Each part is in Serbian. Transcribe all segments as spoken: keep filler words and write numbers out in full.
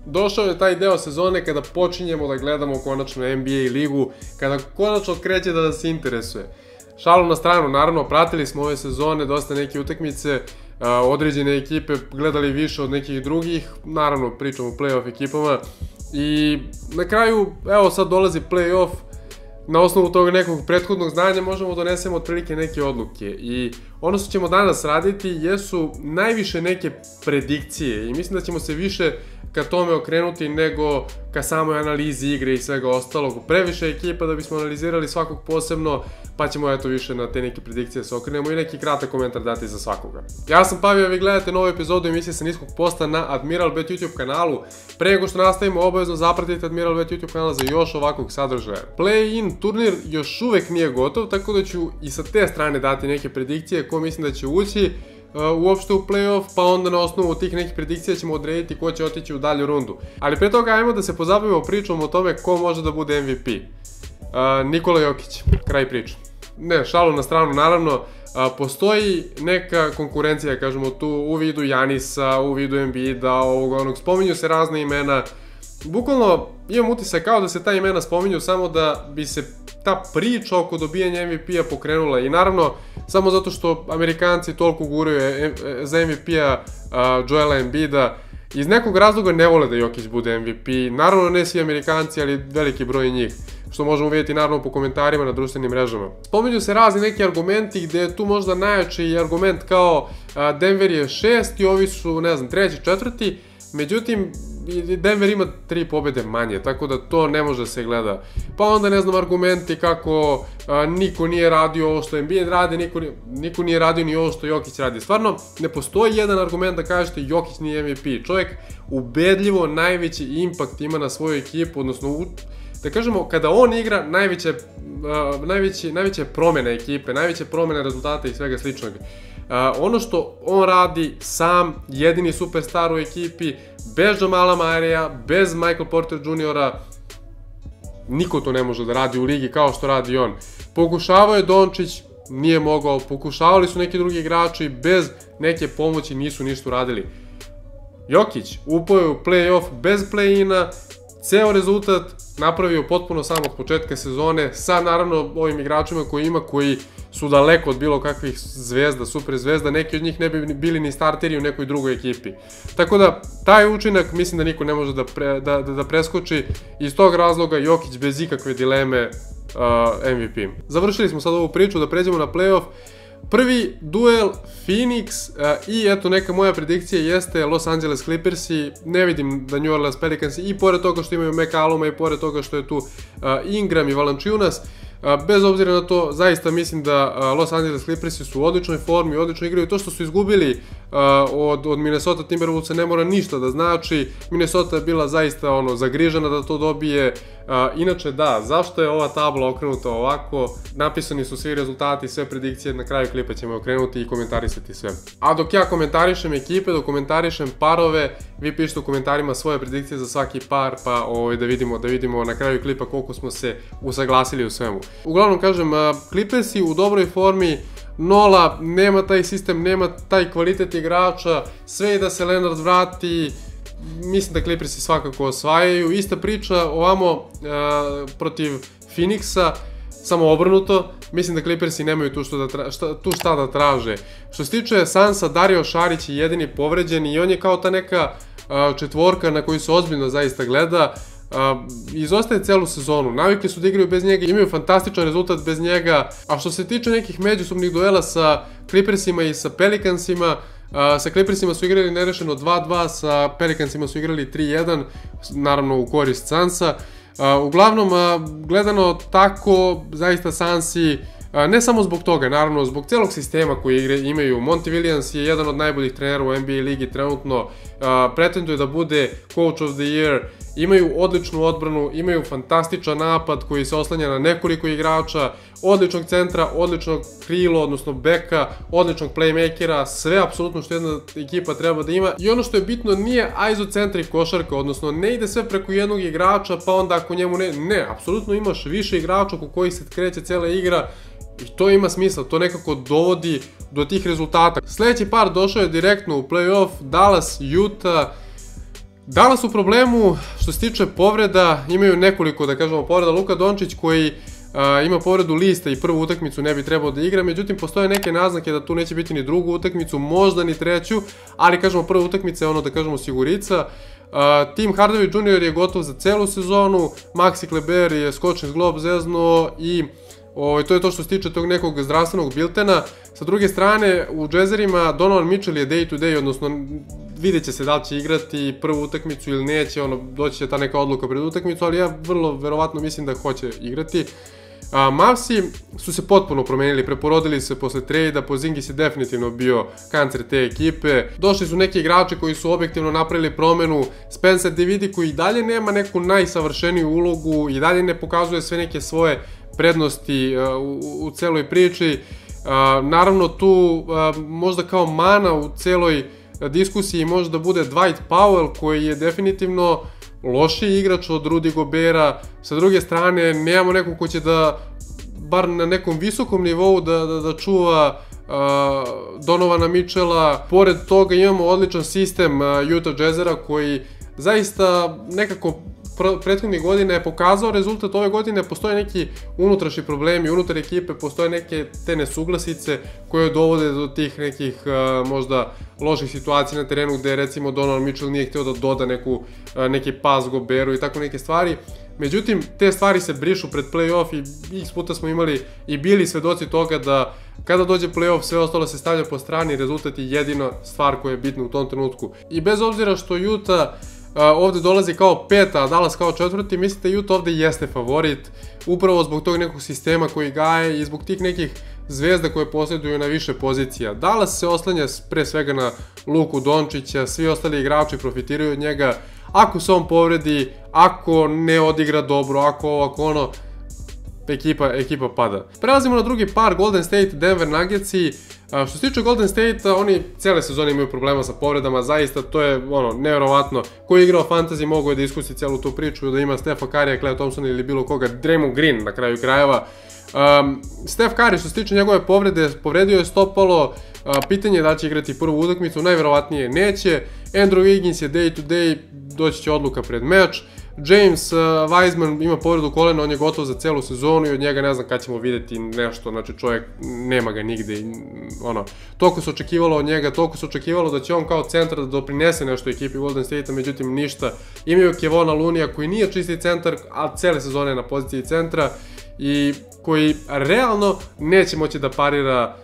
došao je taj deo sezone kada počinjemo da gledamo konačno N B A ligu, kada konačno kreće da nas interesuje. Šalu na stranu, naravno, pratili smo ove sezone, dosta neke utakmice, određene ekipe gledali više od nekih drugih, naravno pričamo o play-off ekipama i na kraju, evo sad dolazi play-off, na osnovu tog nekog prethodnog znanja možemo donesemo otprilike neke odluke i ono što ćemo danas raditi jesu najviše neke predikcije i mislim da ćemo se više ka tome okrenuti nego ka samoj analizi igre i svega ostalog. Previše ekipa da bismo analizirali svakog posebno, pa ćemo eto više na te neke predikcije se okrenemo i neki kratak komentar dati za svakoga. Ja sam Pavio, vi gledate novu epizodu emisije sa niskog posta na AdmiralBet YouTube kanalu. Pre nego što nastavimo, obavezno zapratite AdmiralBet YouTube kanal za još ovakvog sadržaja. Play-in turnir još uvek nije gotov, tako da ću i sa te strane dati neke predikcije ko mislim da će ući uopšte u play-off, pa onda na osnovu tih nekih predikcija ćemo odrediti ko će otići u dalju rundu. Ali pre toga ajmo da se pozabavimo pričom o tome ko može da bude M V P. Nikola Jokić, kraj priče. Ne, šalu na stranu, naravno, postoji neka konkurencija, kažemo tu, u vidu Janisa, u vidu Embida, ovog onog, spominju se razne imena. Bukvalno imam utisak kao da se ta imena spominju samo da bi se ta priča oko dobijanja M V P-a pokrenula i naravno samo zato što Amerikanci toliko guraju za M V P-a Joela Embida, iz nekog razloga ne vole da Jokić bude M V P, naravno ne svi Amerikanci, ali veliki broj njih, što možemo vidjeti naravno po komentarima na društvenim mrežama. Spominju se razni neki argumenti gde je tu možda najjači argument kao Denver je šest i ovi su, ne znam, treći, četvrti, međutim Denver ima tri pobjede manje, tako da to ne može se gleda. Pa onda ne znam argumenti kako niko nije radio ovo što Embiid radi, niko nije radio ni ovo što Jokić radi. Stvarno, ne postoji jedan argument da kažete Jokić nije M V P. Čovjek ubedljivo najveći impakt ima na svoju ekipu, odnosno da kažemo, kada on igra, najveće, najveće, najveće promjene ekipe, najveće promjene rezultata i svega sličnog. Ono što on radi sam, jedini superstar u ekipi, bez Jamala Murraya, bez Michael Porter juniora, niko to ne može da radi u ligi kao što radi on. Pokušavao je Dončić, nije mogao, pokušavali su neki drugi igrači, bez neke pomoći nisu ništa uradili. Jokić upao je u play-off bez play-ina, ceo rezultat napravio potpuno samog početka sezone sa naravno ovim igračima koji ima, koji su daleko od bilo kakvih zvezda, super zvezda, neki od njih ne bi bili ni starteri u nekoj drugoj ekipi. Tako da, taj učinak mislim da niko ne može da, pre, da, da, da preskoči, iz tog razloga Jokić bez ikakve dileme uh, M V P. Završili smo sad ovu priču, da pređemo na playoff. Prvi duel Phoenix uh, i eto neka moja predikcija jeste Los Angeles Clippersi, ne vidim da New Orleans Pelicansi, i pored toga što imaju McCalluma i pored toga što je tu uh, Ingram i Valanciunas, uh, bez obzira na to, zaista mislim da uh, Los Angeles Clippersi su u odličnoj formi, odlično igraju. To što su izgubili uh, od, od Minnesota Timberwolvesa ne mora ništa da znači. Minnesota je bila zaista ono zagrižena da to dobije. Uh, inače da, zašto je ova tabla okrenuta ovako? Napisani su svi rezultati, sve predikcije, na kraju klipa ćemo okrenuti i komentarisati sve. A dok ja komentarišem ekipe, dok komentarišem parove, vi pišite u komentarima svoje predikcije za svaki par, pa ovaj, da vidimo, da vidimo na kraju klipa koliko smo se usaglasili u svemu. Uglavnom kažem, uh, Clippersi u dobroj formi, Nola, nema taj sistem, nema taj kvalitet igrača, sve i da se Leonard vrati, mislim da Clippersi svakako osvajaju. Ista priča ovamo uh, protiv Phoenixa, samo obrnuto, mislim da Clippersi nemaju tu, što da tra, šta, tu šta da traže. Što se tiče Sansa, Dario Šarić je jedini povređen i on je kao ta neka uh, četvorka na koju se ozbiljno zaista gleda. Uh, izostaje celu sezonu, navikli su da igraju bez njega, imaju fantastičan rezultat bez njega. A što se tiče nekih međusobnih duela sa Clippersima i sa Pelicansima, Uh, sa Clippersima su igrali nerešeno dva dva, sa Pelicansima su igrali tri jedan, naravno u korist Sansa. Uh, uglavnom, uh, gledano tako, zaista Sansi, uh, ne samo zbog toga, naravno zbog celog sistema koji igre, imaju. Monty Williams je jedan od najboljih trenera u N B A ligi trenutno, uh, pretenduje da bude Coach of the Year, imaju odličnu odbranu, imaju fantastičan napad koji se oslanja na nekoliko igrača, odličnog centra, odličnog krilo, odnosno beka, odličnog playmakera, sve apsolutno što jedna ekipa treba da ima. I ono što je bitno, nije izocentric košarka, odnosno ne ide sve preko jednog igrača, pa onda ako njemu ne, ne, apsolutno imaš više igrača oko kojih se kreće cijela igra i to ima smisla, to nekako dovodi do tih rezultata. Sljedeći par došao je direktno u playoff, Dallas, Utah. Dallas u problemu što se tiče povreda, imaju nekoliko, da kažemo, povreda. Luka Dončić koji Uh, ima povredu lista i prvu utakmicu ne bi trebao da igra, međutim postoje neke naznake da tu neće biti ni drugu utakmicu, možda ni treću, ali kažemo prva utakmica je ono da kažemo sigurica. Uh, Tim Hardaway junior je gotov za celu sezonu, Maxi Kleber je skočni zglob zeznuo i o, to je to što se tiče tog nekog zdravstvenog biltena. Sa druge strane, u Jazzerima Donovan Mitchell je day to day, odnosno vidjet će se da li će igrati prvu utakmicu ili neće, ono, doći će ta neka odluka pred utakmicu, ali ja vrlo verovatno mislim da hoće igrati. A, Mavsi su se potpuno promenili, preporodili se posle trejda, Porzingis je definitivno bio kancer te ekipe. Došli su neki igrači koji su objektivno napravili promenu, Spencer Dinwiddie koji i dalje nema neku najsavršeniju ulogu, i dalje ne pokazuje sve neke svoje prednosti uh, u, u celoj priči. Uh, naravno tu uh, možda kao mana u celoj diskusiji može da bude Dwight Powell koji je definitivno lošiji igrač od Rudy Gobera. Sa druge strane, nemamo nekog ko će da, bar na nekom visokom nivou, da, da, da čuva uh, Donovana Mitchella. Pored toga imamo odličan sistem uh, Utah Jazzera koji zaista nekako prethodnih godina je pokazao rezultat. Ove godine postoje neki unutrašnji problemi, unutar ekipe postoje neke te nesuglasice koje dovode do tih nekih uh, možda loših situacija na terenu gde recimo Donovan Mitchell nije hteo da doda neku, uh, neki pas Goberu i tako neke stvari. Međutim, te stvari se brišu pred play-off i x puta smo imali i bili svedoci toga da kada dođe play-off sve ostalo se stavlja po strani, rezultat je jedina stvar koja je bitna u tom trenutku. I bez obzira što Utah Uh, ovde dolazi kao peta, a Dallas kao četvrti, mislite da Utah ovde jeste favorit, upravo zbog tog nekog sistema koji gaje i zbog tih nekih zvezda koje posjeduju na više pozicija. Dallas se oslanja pre svega na Luku Dončića, svi ostali igrači profitiraju od njega. Ako se on povredi, ako ne odigra dobro, ako ovo, ako ono, ekipa, ekipa pada. Prelazimo na drugi par, Golden State, Denver Nuggetsi. Što se tiče Golden State, oni cele sezone imaju problema sa povredama, zaista to je ono, nevjerovatno. Ko je igrao fantasy mogao je da iskusi celu tu priču, da ima Stefa Currya, Klay Thompsona ili bilo koga, Draymond Green na kraju krajeva. Um, Steph Curry što se tiče njegove povrede, povredio je stopalo, uh, pitanje je da će igrati prvu utakmicu, najverovatnije neće. Andrew Wiggins je day to day, doći će odluka pred meč. James uh, Wiseman ima povredu kolena, on je gotov za celu sezonu i od njega ne znam kad ćemo vidjeti nešto, znači čovjek nema ga nigde, ono, toliko se očekivalo od njega, toliko se očekivalo da će on kao centar da doprinese nešto ekipi Golden State-a, međutim ništa. Imaju Kevona Loonija koji nije čisti centar, a cele sezone je na poziciji centra i koji realno neće moći da parira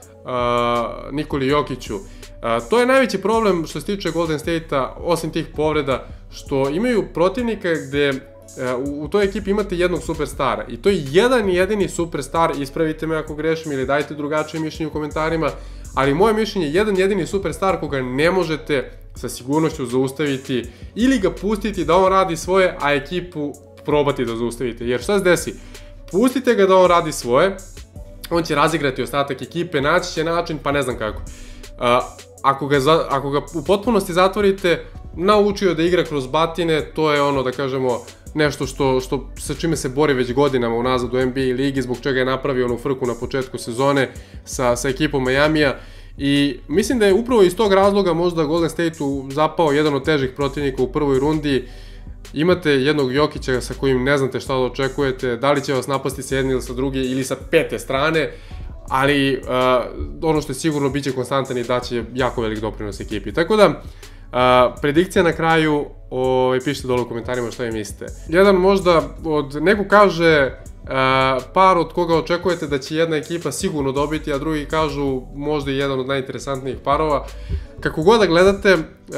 uh, Nikoli Jokiću. Uh, to je najveći problem što se tiče Golden State-a, osim tih povreda, što imaju protivnika gde uh, u, u toj ekipi imate jednog superstara i to je jedan jedini superstar, ispravite me ako grešim ili dajte drugačije mišljenje u komentarima, ali moje mišljenje je jedan jedini superstar koga ne možete sa sigurnošću zaustaviti ili ga pustiti da on radi svoje, a ekipu probati da zaustavite, jer šta se desi? Pustite ga da on radi svoje, on će razigrati ostatak ekipe, naći će način, pa ne znam kako. Uh, ako, ga za, ako ga u potpunosti zatvorite, naučio da igra kroz batine, to je ono da kažemo nešto što, što sa čime se bori već godinama unazad u N B A ligi, zbog čega je napravio onu frku na početku sezone sa, sa ekipom Majamija. I mislim da je upravo iz tog razloga možda Golden State-u zapao jedan od težih protivnika u prvoj rundi. Imate jednog Jokića sa kojim ne znate šta da očekujete, da li će vas napasti sa jedne ili sa druge ili sa pete strane, ali uh, ono što je sigurno bit će konstantan i daće jako velik doprinos ekipi. Tako da, uh, predikcija na kraju, ovaj, pišite dole u komentarima šta vi mislite. Jedan možda od, neko kaže uh, par od koga očekujete da će jedna ekipa sigurno dobiti, a drugi kažu možda i jedan od najinteresantnijih parova. Kako god da gledate, uh,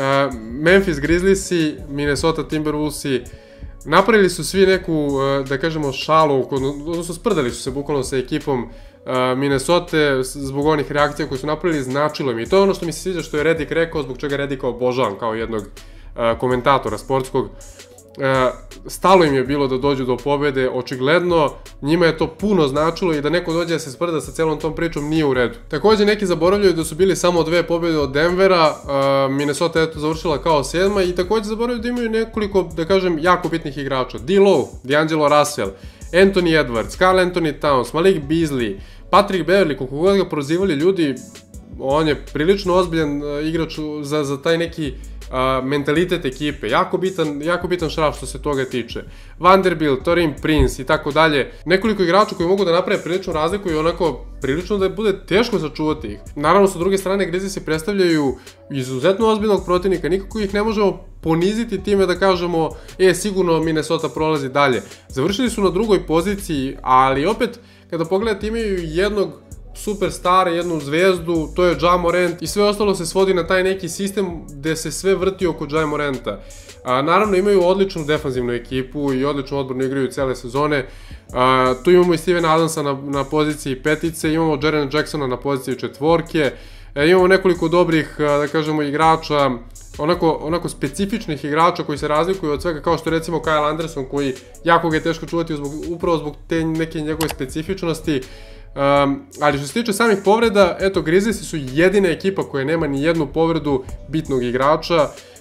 Memphis Grizzliesi, Minnesota Timberwolvesi, napravili su svi neku, uh, da kažemo, šalu, odnosno sprdali su se bukvalno sa ekipom uh, Minnesota zbog onih reakcija koje su napravili, značilo mi. I to je ono što mi se sviđa što je Redick rekao, zbog čega Redicka obožavam kao jednog uh, komentatora sportskog. Uh, stalo im je bilo da dođu do pobede, očigledno njima je to puno značilo i da neko dođe da se sprda sa celom tom pričom nije u redu. Također neki zaboravljaju da su bili samo dve pobede od Denvera, uh, Minnesota je to završila kao sedma i također zaboravljaju da imaju nekoliko, da kažem, jako bitnih igrača. D-Low, D'Angelo Russell, Anthony Edwards, Karl Anthony Towns, Malik Beasley, Patrick Beverley, koliko god ga prozivali ljudi, on je prilično ozbiljan igrač za, za taj neki uh, mentalitet ekipe, jako bitan, jako bitan šraf što se toga tiče. Vanderbilt, Taurean Prince i tako dalje, nekoliko igrača koji mogu da naprave priličnu razliku i onako prilično da bude teško sačuvati ih. Naravno, sa druge strane, Grizzlies se predstavljaju izuzetno ozbiljnog protivnika, nikako ih ne možemo poniziti time da kažemo, e, sigurno Minnesota prolazi dalje. Završili su na drugoj poziciji, ali opet, kada pogledate, imaju jednog superstara, jednu zvezdu, to je Ja Morant i sve ostalo se svodi na taj neki sistem gde se sve vrti oko Ja Moranta. A, naravno imaju odličnu defanzivnu ekipu i odlično odbranu igraju cele sezone. A, tu imamo i Stevena Adamsa na, na poziciji petice, imamo Jarena Jacksona na poziciji četvorke, e, imamo nekoliko dobrih, da kažemo, igrača, onako, onako specifičnih igrača koji se razlikuju od svega, kao što je recimo Kyle Anderson, koji jako ga je teško čuvati zbog, upravo zbog te neke njegove specifičnosti. Um, ali što se tiče samih povreda, eto, Grizzliesi su jedina ekipa koja nema ni jednu povredu bitnog igrača.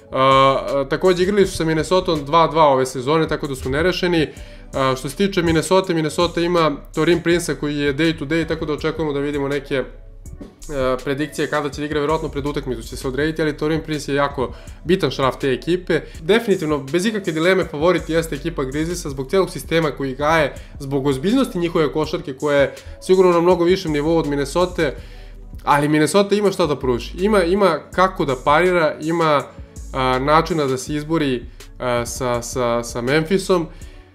Uh, takođe igrali su sa Minnesotom dva dva ove sezone, tako da su nerešeni. Uh, što se tiče Minnesota, Minnesota ima Taurean Prince koji je day to day, tako da očekujemo da vidimo neke Uh, predikcije kada će da igra, verovatno pred utakmicu će se odrediti, ali Taurean Prince je jako bitan šraf te ekipe. Definitivno, bez ikakve dileme, favorit jeste ekipa Grizzliesa zbog celog sistema koji gaje, zbog ozbiljnosti njihove košarke koja je sigurno na mnogo višem nivou od Minnesota, ali Minnesota ima šta da pruži. Ima, ima kako da parira, ima uh, načina da se izbori uh, sa, sa, sa Memphisom.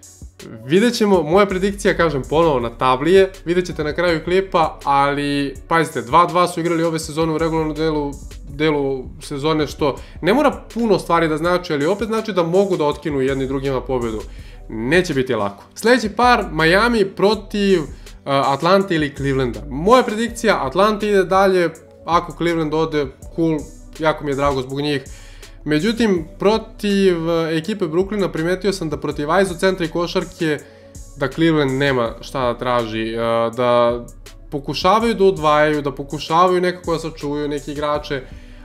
Vidjet ćemo, moja predikcija, kažem ponovo, na tabli je, vidjet ćete na kraju klipa, ali pazite, dva dva su igrali ove sezone u regularnom delu, delu sezone, što ne mora puno stvari da znači, ali opet znači da mogu da otkinu jedni drugima pobedu. Neće biti lako. Sljedeći par, Miami protiv uh, Atlante ili Clevelanda. Moja predikcija, Atlanta ide dalje, ako Cleveland ode, cool, jako mi je drago zbog njih. Međutim, protiv ekipe Brooklyna primetio sam da protiv izocentra i košarke da Cleveland nema šta da traži, da pokušavaju da odvajaju, da pokušavaju nekako da sačuvaju neke igrače,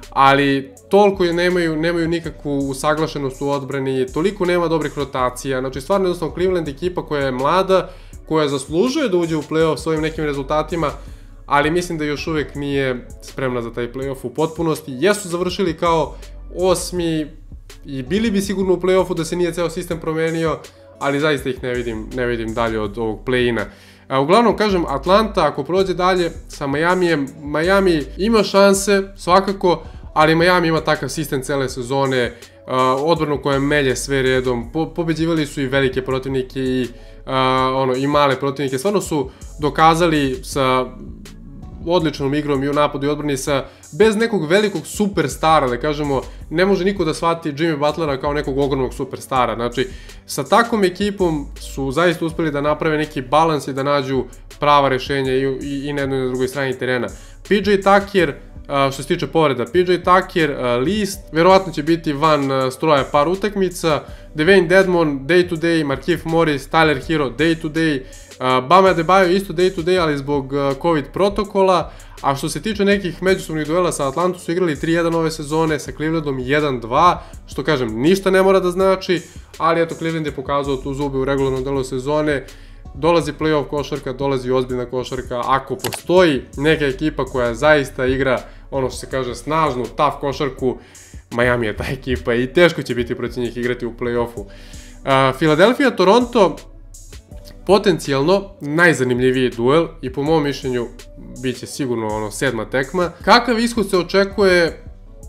ali toliko nemaju, nemaju nikakvu usaglašenost u odbrani, toliko nema dobrih rotacija, znači stvarno jednostavno Cleveland ekipa koja je mlada, koja zaslužuje da uđe u play-off s ovim nekim rezultatima, ali mislim da još uvek nije spremna za taj play-off u potpunosti. Jesu završili kao osmi i bili bi sigurno u play-offu da se nije ceo sistem promenio, ali zaista ih ne vidim, ne vidim dalje od ovog play-ina. Uglavnom, kažem, Atlanta ako prođe dalje sa Miamijem, Miami ima šanse svakako, ali Miami ima takav sistem cele sezone, odbranu koja melje sve redom, po, pobeđivali su i velike protivnike i, ono, i male protivnike, stvarno su dokazali sa odličnom igrom i u napadu i odbrani sa, bez nekog velikog superstara, da kažemo, ne može niko da shvati Jimmy Butlera kao nekog ogromnog superstara. Znači, sa takvom ekipom su zaista uspeli da naprave neki balans i da nađu prava rešenja i, i, i na jednoj i na drugoj strani terena. P J Tucker, što se tiče povreda, P J Tucker, list, verovatno će biti van stroja par utakmica, Dwayne Dedmon, day to day, Markieff Morris, Tyler Hero, day to day, Bam Adebayo isto day to day, ali zbog COVID protokola, a što se tiče nekih međusobnih duela sa Atlantom su igrali tri jedan ove sezone, sa Clevelandom jedan dva, što kažem, ništa ne mora da znači, ali eto, Cleveland je pokazao tu zube u regularnom delu sezone, dolazi play-off košarka, dolazi ozbiljna košarka, ako postoji neka ekipa koja zaista igra, ono što se kaže, snažnu, tough košarku, Miami je ta ekipa i teško će biti protiv njih igrati u play-offu. Uh, Philadelphia, Toronto, potencijalno najzanimljiviji duel i po mom mišljenju bit će sigurno ono sedma tekma. Kakav ishod se očekuje,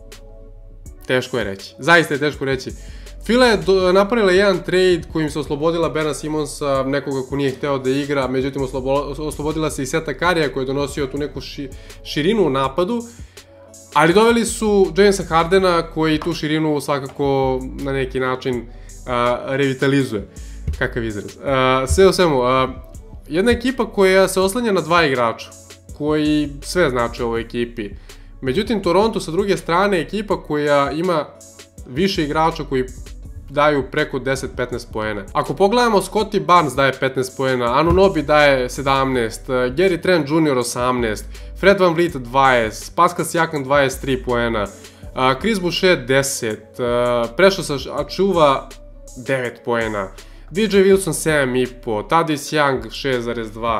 teško je reći, zaista je teško reći. Fila je napravila jedan trade kojim se oslobodila Bena Simonsa, nekoga ko nije hteo da igra, međutim oslobodila se i Seta Karija koji je donosio tu neku ši, širinu u napadu, ali doveli su Jamesa Hardena koji tu širinu svakako na neki način uh, revitalizuje. Kakav izraz. Uh, sve u svemu, uh, jedna ekipa koja se oslanja na dva igrača, koji sve znače u ovoj ekipi. Međutim, Toronto sa druge strane ekipa koja ima više igrača koji daju preko deset do petnaest poena. Ako pogledamo, Scottie Barnes daje petnaest poena, Anunoby daje sedamnaest, Gary Trent junior osamnaest, Fred VanVleet dvadeset, Pascal Siakam dvadeset tri poena, Chris Boucher deset, Precious Achiuwa devet poena, D J Wilson sedam i po, Thaddeus Young šest zarez dva.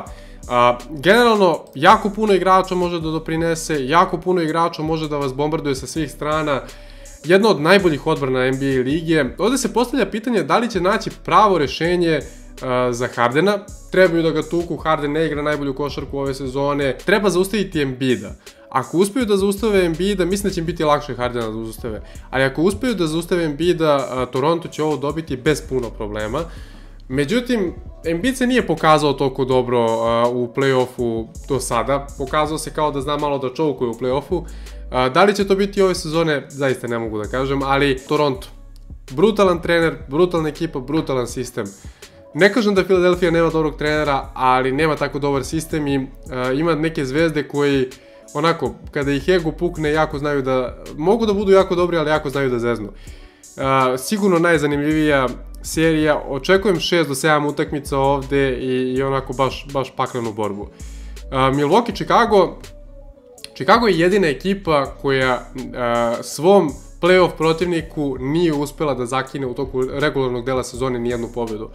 A, generalno, jako puno igrača može da doprinese, jako puno igrača može da vas bombarduje sa svih strana. Jedna od najboljih odbrana N B A lige. Ovde se postavlja pitanje da li će naći pravo rešenje uh, za Hardena. Trebaju da ga tuku, Harden ne igra najbolju košarku ove sezone. Treba zaustaviti Embida. Ako uspeju da zaustave Embida, mislim da će im biti lakše Hardena da zaustave. Ali ako uspeju da zaustave Embida, uh, Toronto će ovo dobiti bez puno problema. Međutim, Embiid se nije pokazao toliko dobro uh, u play-offu do sada. Pokazao se kao da zna malo da čovkuje u play-offu. Uh, da li će to biti ove sezone, zaista ne mogu da kažem, ali Toronto. Brutalan trener, brutalna ekipa, brutalan sistem. Ne kažem da Philadelphia nema dobrog trenera, ali nema tako dobar sistem i uh, ima neke zvezde koji, onako, kada ih ego pukne, jako znaju da, mogu da budu jako dobri, ali jako znaju da zeznu. Uh, sigurno najzanimljivija serija, očekujem šest do sedam utakmica ovde i, i onako baš, baš paklenu borbu. Uh, Milwaukee, Chicago, Chicago je jedina ekipa koja uh, svom playoff protivniku nije uspela da zakine u toku regularnog dela sezone nijednu pobedu.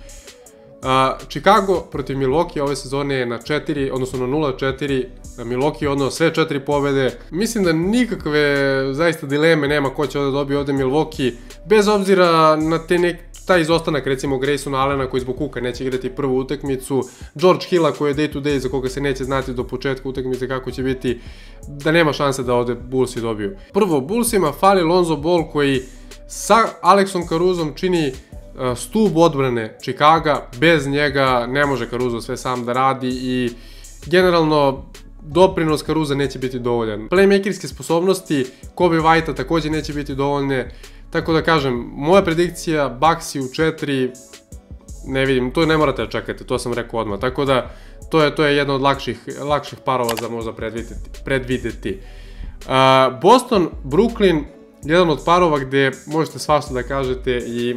Uh, Chicago protiv Milwaukee ove sezone je na četiri, odnosno na nula četiri, Milwaukee je odneo sve četiri pobede. Mislim da nikakve zaista dileme nema ko će ovde dobije ovde Milwaukee, bez obzira na te nek, taj izostanak recimo Graysona Allena koji zbog kuka neće igrati prvu utakmicu, George Hilla koji je day to day za koga se neće znati do početka utakmice kako će biti, da nema šanse da ovde Bullsi dobiju. Prvo, Bullsima fali Lonzo Ball koji sa Alexom Caruzom čini stub odbrane Chicaga, bez njega ne može Caruso sve sam da radi i generalno doprinos Caruza neće biti dovoljan. Playmakerske sposobnosti Kobe Whitea takođe neće biti dovoljne, tako da kažem, moja predikcija Bucksi u četiri, ne vidim, to ne morate da čekate, to sam rekao odmah, tako da to je, to je jedna od lakših, lakših parova za možda predvideti. predvideti. Uh, Boston, Brooklyn, jedan od parova gde možete svašta da kažete i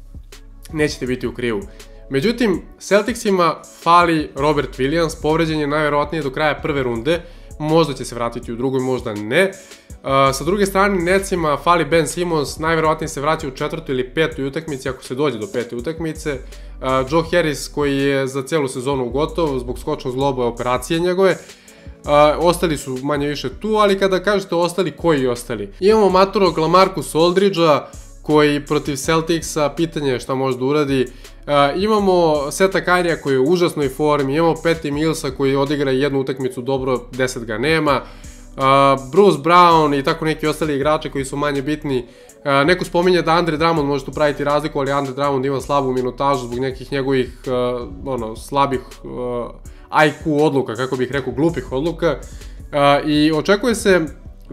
nećete biti u krivu. Međutim, Celticsima fali Robert Williams, povređen je najverovatnije do kraja prve runde, možda će se vratiti u drugoj, možda ne. Uh, sa druge strane, Netsima fali Ben Simmons, najverovatnije se vraća u četvrtoj ili petoj utakmici, ako se dođe do pete utakmice. Uh, Joe Harris, koji je za celu sezonu gotov, zbog skočnog zgloba operacije njegove. Uh, ostali su manje više tu, ali kada kažete ostali, koji ostali? Imamo matorog LaMarcus Aldridgea, koji protiv Celticsa, pitanje je šta može da uradi. Uh, imamo Seta Curryja koji je u užasnoj formi, imamo Patty Millsa koji odigra jednu utakmicu dobro, deset ga nema. Uh, Bruce Brown i tako neki ostali igrače koji su manje bitni. Uh, neko spominje da Andre Drummond može tu praviti razliku, ali Andre Drummond ima slabu minutažu zbog nekih njegovih uh, ono, slabih uh, I Q odluka, kako bih rekao, glupih odluka. Uh, I očekuje se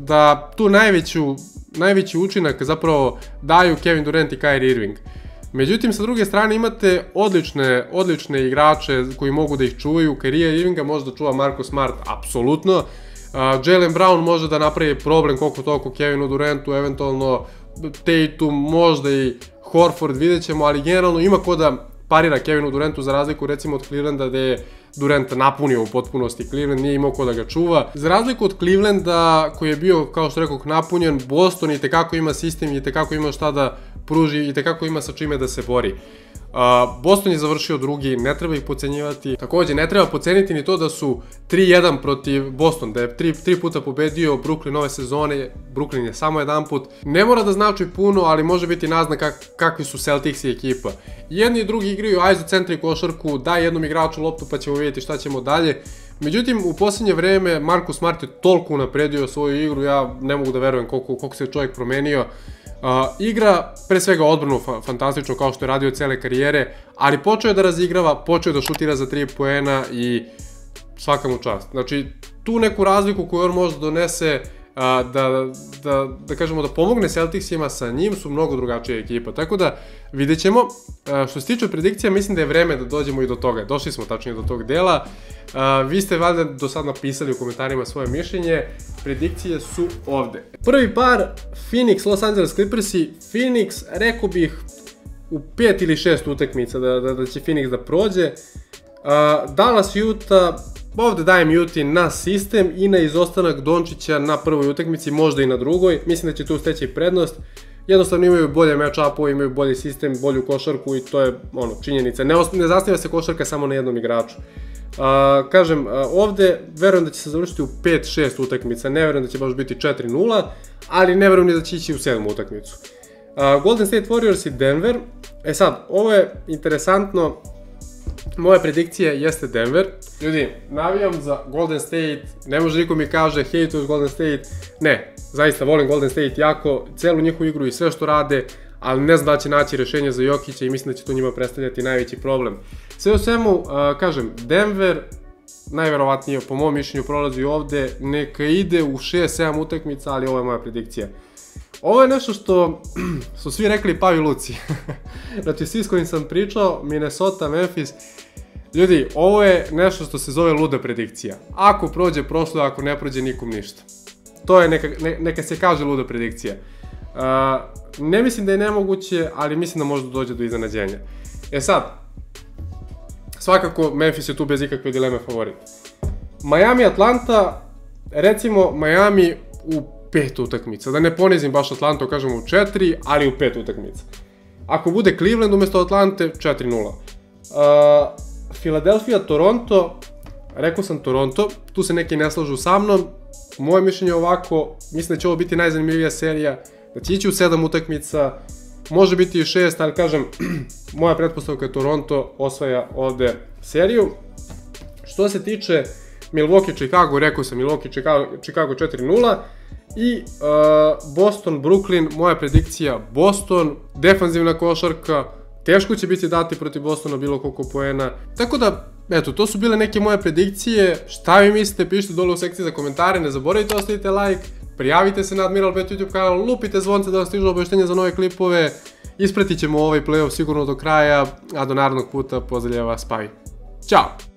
da tu najveću, najveći učinak zapravo daju Kevin Durant i Kyrie Irving. Međutim, sa druge strane imate odlične, odlične igrače koji mogu da ih čuvaju. Kyrie Irvinga može da čuva Marcus Smart, apsolutno. Uh, Jaylen Brown može da napravi problem koliko toliko Kevinu Durantu, eventualno Tatum, možda i Horford, vidjet ćemo, ali generalno ima ko da parira Kevinu Durantu za razliku recimo od Clevelanda gde je Durant napunio u potpunosti Cleveland, nije imao ko da ga čuva. Za razliku od Clevelanda koji je bio, kao što rekao, napunjen, Boston i tekako ima sistem i tekako ima šta da pruži i tekako ima sa čime da se bori. Uh, Boston je završio drugi, ne treba ih pocenjivati. Takođe, ne treba poceniti ni to da su tri jedan protiv Boston, da je tri, tri puta pobedio Brooklyn ove sezone, Brooklyn je samo jedan put. Ne mora da znači puno, ali može biti naznak kak, kakvi su Celtics i ekipa. Jedni i drugi igraju izocentri košarku, daj jednom igraču loptu pa ćemo vidjeti šta ćemo dalje. Međutim, u posljednje vreme Marcus Smart je toliko unapredio svoju igru, ja ne mogu da verujem koliko, koliko se čovjek promenio. Uh, igra pre svega odbranu fa fantastično kao što je radio cele karijere, ali počeo je da razigrava, počeo je da šutira za tri poena i svaka mu čast. Znači, tu neku razliku koju on može da donese, uh, da, da, da kažemo da pomogne Celticsima, sa njim su mnogo drugačija ekipa. Tako da vidjet ćemo. Uh, što se tiče predikcija, mislim da je vreme da dođemo i do toga. Došli smo tačnije do tog dela. Uh, vi ste valjda do sad napisali u komentarima svoje mišljenje. Predikcije su ovde. Prvi par, Phoenix, Los Angeles Clippersi. Phoenix, rekao bih, u pet ili šest utakmica da, da, da će Phoenix da prođe. Uh, Dallas, Utah, ovde dajem Utah na sistem i na izostanak Dončića na prvoj utakmici, možda i na drugoj. Mislim da će tu steći prednost. jednostavno imaju bolje match-upove, imaju bolji sistem, bolju košarku i to je ono, činjenica. Ne, ne zasniva se košarka samo na jednom igraču. Uh, kažem, uh, ovde verujem da će se završiti u pet šest utakmica, ne verujem da će baš biti četiri nula, ali ne verujem ni da će ići u sedmu utakmicu. Uh, Golden State Warriors i Denver, e sad, ovo je interesantno, moja predikcija jeste Denver. Ljudi, navijam za Golden State, ne može niko mi kaže hejtuš Golden State, ne, zaista volim Golden State jako, celu njihovu igru i sve što rade, ali ne znam da će naći rešenje za Jokića i mislim da će to njima predstavljati najveći problem. Sve u svemu, uh, kažem, Denver, najverovatnije, po mom mišljenju, prolazi ovde, neka ide u šest sedam utakmica, ali ovo je moja predikcija. Ovo je nešto što su svi rekli Pavi Luci. Znači, svi s kojim sam pričao, Minnesota, Memphis, ljudi, ovo je nešto što se zove luda predikcija. Ako prođe, prošlo, ako ne prođe, nikom ništa. To je neka, ne, neka se kaže luda predikcija. Uh, ne mislim da je nemoguće, ali mislim da može da dođe do iznenađenja. E sad, svakako Memphis je tu bez ikakve dileme favorit. Miami, Atlanta, recimo Miami u pet utakmica. Da ne ponizim baš Atlantu, kažemo u četiri, ali u pet utakmica. Ako bude Cleveland umjesto Atlante, četiri nula. Uh, Philadelphia, Toronto, rekao sam Toronto, tu se neki ne slažu sa mnom. Moje mišljenje je ovako, mislim da će ovo biti najzanimljivija serija, da će ići u sedam utakmica, može biti i šest, ali kažem, moja pretpostavka je Toronto osvaja ovde seriju. Što se tiče Milwaukee, Chicago, rekao sam Milwaukee, Chicago, Chicago četiri nula i uh, Boston, Brooklyn, moja predikcija Boston, defanzivna košarka, teško će biti dati protiv Bostona bilo koliko poena, tako da, eto, to su bile neke moje predikcije. Šta vi mislite, pišite dole u sekciji za komentare, ne zaboravite ostavite like, prijavite se na Admiral Bet YouTube kanal, lupite zvonce da vam stižu obaveštenja za nove klipove, ispratit ćemo ovaj playoff sigurno do kraja, a do narednog puta pozdravlja vas Pavi. Ćao!